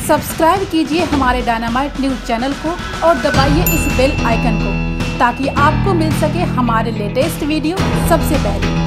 Subscribe कीजिए हमारे dynamite news channel को और दबाइए इस बेल आइकन को ताकि आपको मिल सके हमारे लेटेस्ट वीडियो सबसे पहले।